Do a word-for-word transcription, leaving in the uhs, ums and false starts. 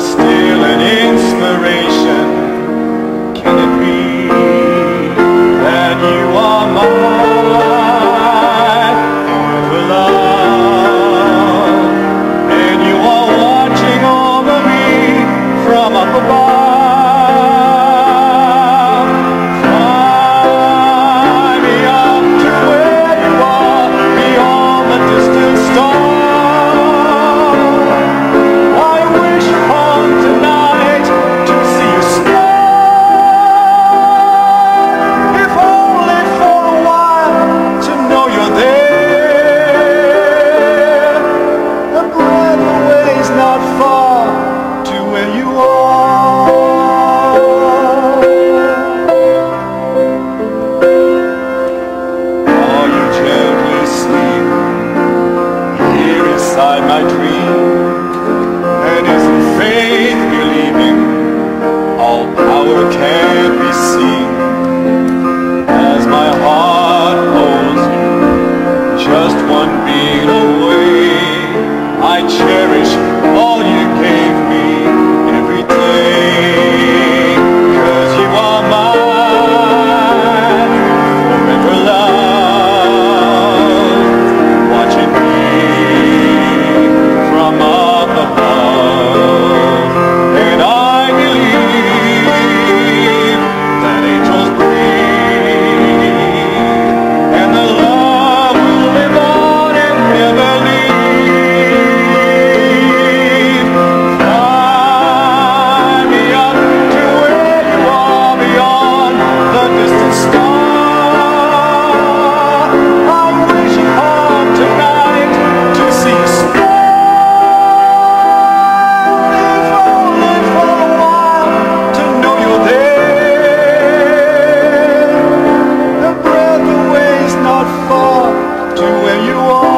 still an inspiration. Can it be that you are mine forever, love? And you are watching over me from up above. Fly me up to where you are, beyond the distant star. My dream, and isn't faith believing all power can't be seen? As my heart holds you, just one beat away, I cherish all you gave me every day. 'Cause you are mine forever, love, watching me from up above. And I believe that angels breathe, and the love will live on and never leave. Fly me up to where you are, beyond the distant star. I wish home tonight to see you smile. To where you are.